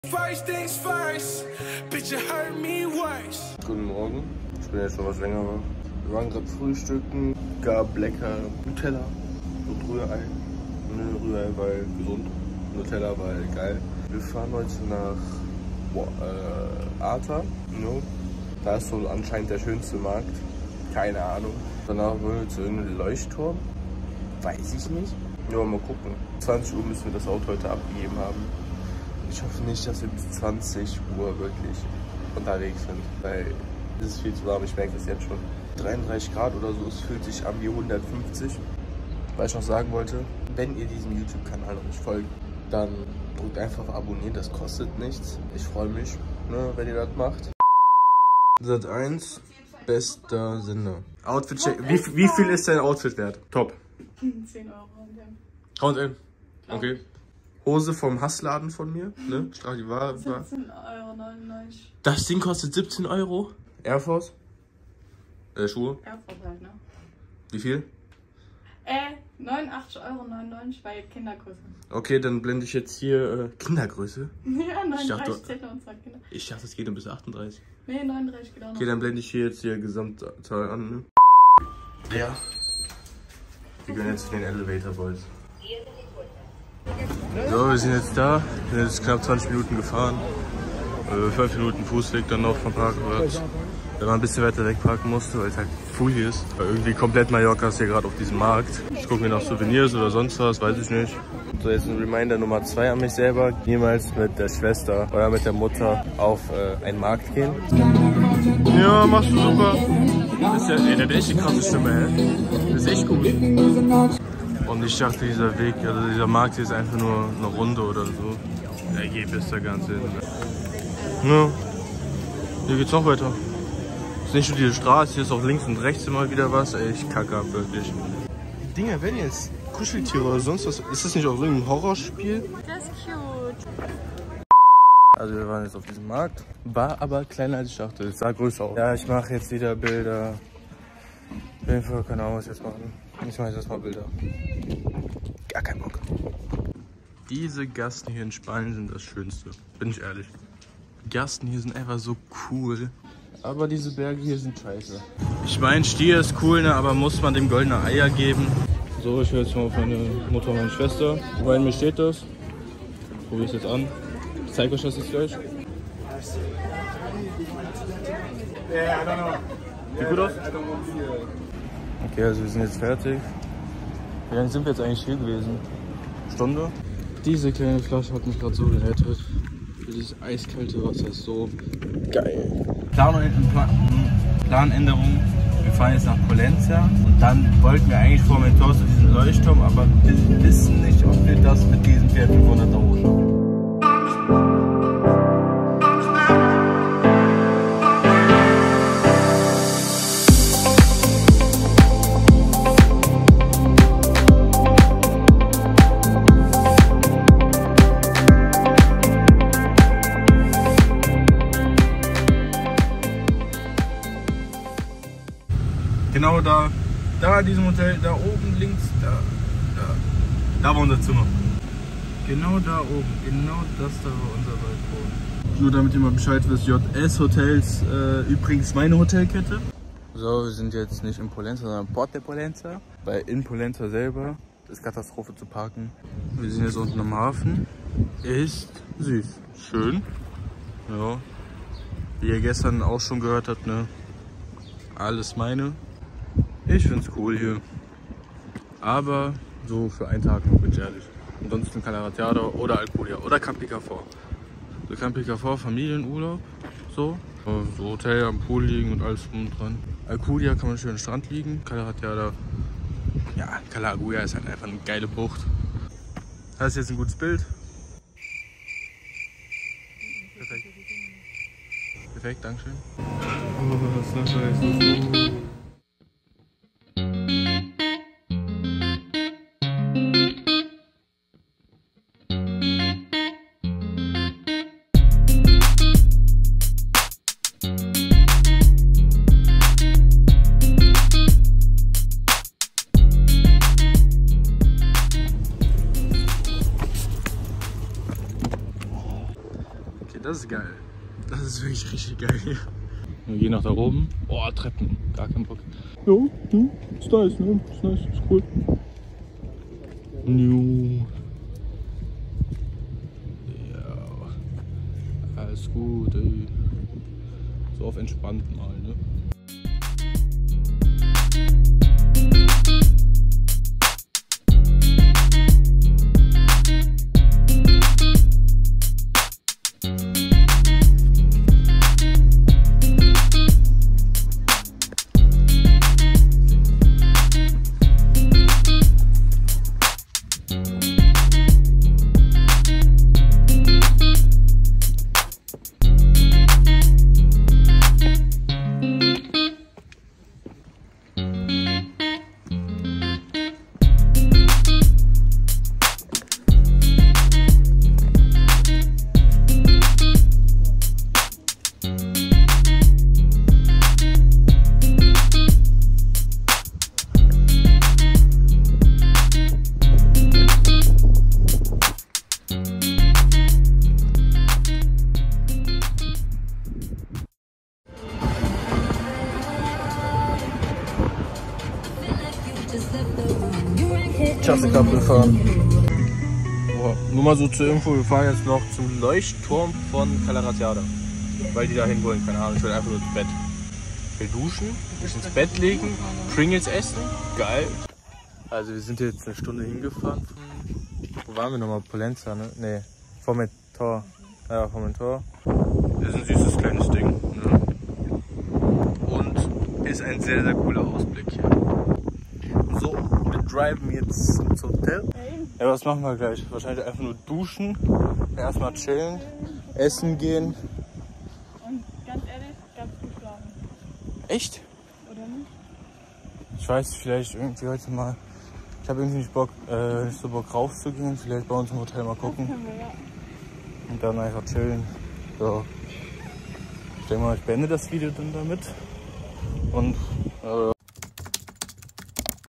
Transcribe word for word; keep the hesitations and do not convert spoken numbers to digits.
First things first, bitch, you hurt me worse. Guten Morgen, ich bin jetzt schon was länger wach. Wir waren gerade frühstücken, gab lecker Nutella und Rührei. Ne, Rührei war gesund, Nutella war geil. Wir fahren heute nach boah, äh, Arta, no. Da ist so anscheinend der schönste Markt, keine Ahnung. Danach wollen wir zu irgendeinem Leuchtturm, weiß ich nicht. Ja, mal gucken. zwanzig Uhr müssen wir das Auto heute abgegeben haben. Ich hoffe nicht, dass wir bis zwanzig Uhr wirklich unterwegs sind, weil es ist viel zu warm, ich merke das jetzt schon. dreiunddreißig Grad oder so, es fühlt sich an wie hundertfünfzig. Was ich noch sagen wollte, wenn ihr diesem YouTube-Kanal noch nicht folgt, dann drückt einfach auf Abonnieren, das kostet nichts. Ich freue mich, ne, wenn ihr das macht. Sat eins, bester Sinne. Outfit check. Wie, wie viel ist dein Outfit wert? Top. zehn Euro. Count okay. Hose vom Hassladen von mir, ne? Stradivar. siebzehn Euro neunundneunzig. Das Ding kostet siebzehn Euro. Air Force? Äh, Schuhe? Air Force halt, ne? Wie viel? Äh, neunundachtzig Euro neunundneunzig bei Kindergröße. Okay, dann blende ich jetzt hier äh, Kindergröße. Ja, neununddreißig dachte, zählt noch unsere Kinder. Ich dachte, es geht nur bis achtunddreißig. Nee, neununddreißig geht auch noch. Okay, dann blende ich hier jetzt die Gesamtzahl an, ne? Ja. Wir gehen jetzt zu den Elevator Boys. So, wir sind jetzt da. Wir sind jetzt knapp zwanzig Minuten gefahren. Äh, fünf Minuten Fußweg dann noch vom Parkplatz. Wenn man ein bisschen weiter weg parken musste, weil es halt full hier ist. Weil irgendwie komplett Mallorca ist hier gerade auf diesem Markt. Ich gucke mir nach Souvenirs oder sonst was, weiß ich nicht. So, jetzt ein Reminder Nummer zwei an mich selber. Niemals mit der Schwester oder mit der Mutter auf äh, einen Markt gehen. Ja, machst du super. Das ist ja, ey, das ist echt eine krasse Stimme, hä? Das ist echt gut. Und ich dachte, dieser Weg, also dieser Markt hier ist einfach nur eine Runde oder so. Ja, geh bis da ganz hin. Ja, hier geht's noch weiter. Ist nicht nur diese Straße, hier ist auch links und rechts immer wieder was. Ey, ich kacke ab, wirklich. Die Dinger werden jetzt Kuscheltiere oder sonst was. Ist das nicht auch irgendein Horrorspiel? Das ist cute. Also wir waren jetzt auf diesem Markt. War aber kleiner als ich dachte. Es sah größer aus. Ja, ich mache jetzt wieder Bilder. Auf jeden Fall keine Ahnung, was ich jetzt machen. Ich mache jetzt erstmal Bilder. Gar kein Bock. Diese Gassen hier in Spanien sind das Schönste. Bin ich ehrlich. Die Gassen hier sind einfach so cool. Aber diese Berge hier sind scheiße. Ich meine, Stier ist cool, ne, aber muss man dem goldene Eier geben? So, ich höre jetzt mal auf meine Mutter und meine Schwester. Wobei in mir steht das. Probiere es jetzt an. Ich zeige euch das jetzt gleich. Sieht gut aus? Okay, also wir sind jetzt fertig. Wie lange sind wir jetzt eigentlich hier gewesen? Stunde? Diese kleine Flasche hat mich gerade so gerettet. Dieses eiskalte Wasser ist so geil. Plan Planänderung. Wir fahren jetzt nach Pollença und dann wollten wir eigentlich vor Mentor zu diesem Leuchtturm, aber wir wissen nicht, ob wir das mit diesem vierhundertfünfzig Euro schaffen. Genau da, da in diesem Hotel, da oben links, da, da, da war unser Zimmer. Genau da oben, genau das da war unser Balkon. Nur damit ihr mal Bescheid wisst, J S Hotels, äh, übrigens meine Hotelkette. So, wir sind jetzt nicht in Pollença, sondern Port de Pollença. Weil in Pollença selber ist Katastrophe zu parken. Wir sind jetzt unten am Hafen. Ist süß, schön. Ja, wie ihr gestern auch schon gehört habt, ne? Alles meine. Ich find's cool hier. Aber so für einen Tag nur, bin ich ehrlich. Ansonsten Calaratiada oder Alcudia oder Campi Cafort. So Campi Cafort, Familienurlaub. So. So Hotel am Pool liegen und alles drum und dran. Alcudia kann man schön am Strand liegen. Calaratiada, ja, Calaraguya ist halt einfach eine geile Bucht. Das ist jetzt ein gutes Bild. Perfekt. Perfekt, Dankeschön. Oh, das ist nice. das ist geil. Das ist wirklich richtig geil hier. Wir gehen nach da oben. Oh, Treppen. Gar kein Bock. Ja, ja, ist nice, ne? Ist nice, ist cool. New. Ja. Alles gut, ey. So auf entspannt mal, ne? Just a couple fahren. Boah, nur mal so zur Info, wir fahren jetzt noch zum Leuchtturm von Calaratiada. Weil die da hin wollen, keine Ahnung, ich will einfach nur ins Bett. Ich will duschen, mich ins Bett legen, Pringles essen, geil. Also wir sind jetzt eine Stunde hingefahren von, wo waren wir nochmal? Pollenza, ne? Ne, Formentor. Ja, Formentor. Ist ein süßes kleines Ding, ne? Und ist ein sehr, sehr cooler Ausblick hier. So, wir driven jetzt ins Hotel. Ja, was machen wir gleich? Wahrscheinlich einfach nur duschen, erstmal chillen, essen gehen. Und ganz ehrlich, ganz gut schlafen. Echt? Oder nicht? Ich weiß, vielleicht irgendwie heute mal. Ich habe irgendwie nicht Bock, äh, nicht so Bock rauszugehen. Vielleicht bei uns im Hotel mal gucken. Können wir, ja. Und dann einfach chillen. So. Ich denke mal, ich beende das Video dann damit. Und äh,